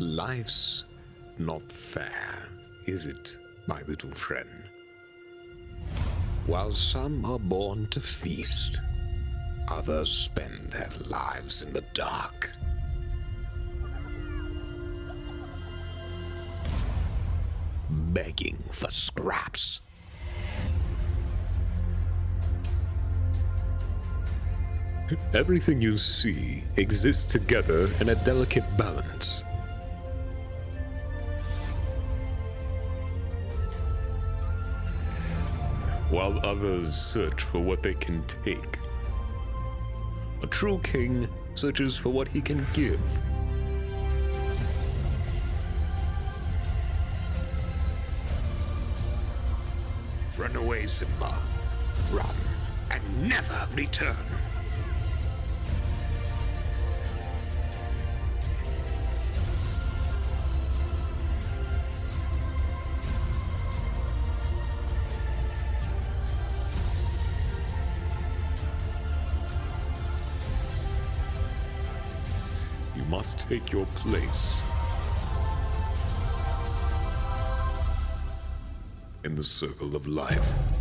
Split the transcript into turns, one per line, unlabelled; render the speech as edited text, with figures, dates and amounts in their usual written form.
Life's not fair, is it, my little friend? While some are born to feast, others spend their lives in the dark. Begging for scraps. Everything you see exists together in a delicate balance. While others search for what they can take, a true king searches for what he can give. Run away, Simba. Run and never return. You must take your place in the circle of life.